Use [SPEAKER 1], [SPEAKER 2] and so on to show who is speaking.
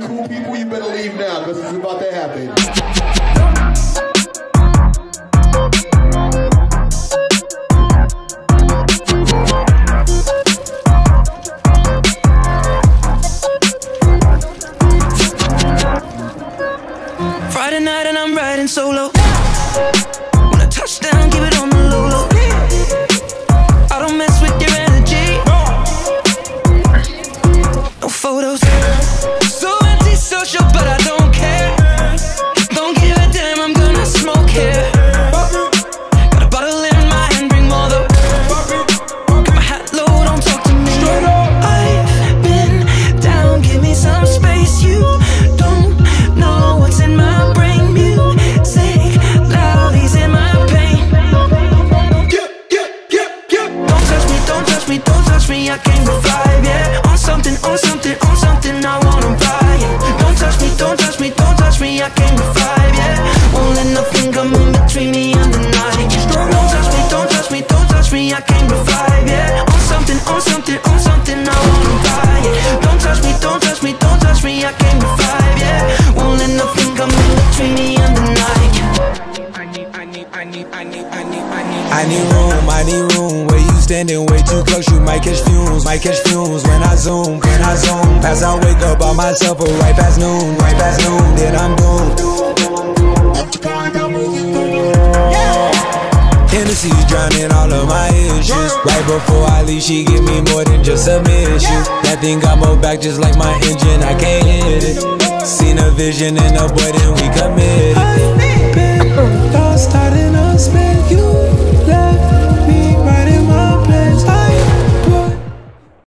[SPEAKER 1] cool people, you better leave now, because it's about to happen.
[SPEAKER 2] Friday night and I'm riding solo. When I touch down, keep it on the low low. I don't mess with your energy. No photos. So antisocial, but I don't care. Don't give a damn, I'm gonna smoke here. Got a bottle in my hand, bring more though. Got my hat low, don't talk to me. I've been down, give me some space. You don't know what's in my brain. Music loud, he's in my pain. Don't touch me, don't touch me, don't touch me, I can't revive, yeah. On something, on something, on something, I wanna buy, yeah. Don't touch me, don't touch me, don't touch me, I can't revive, yeah. Won't let nothing come in between me and the night. Don't touch me, don't touch me, don't touch me, I can't revive, yeah. On something, on something, on something, I wanna buy, yeah. Don't touch me, don't touch me, don't touch me, I can't revive, yeah. Won't let nothing come in between me and the night.
[SPEAKER 3] I need room. Where you standing way too close, you might catch fumes when I zoom. Pass out, wake up by myself, or right past noon, then I'm doomed. Hennessy drowning all of my issues. Right before I leave, she give me more than just a mission. That thing got more back just like my engine, I can't hit it. Seen a vision in a boy, then we committed.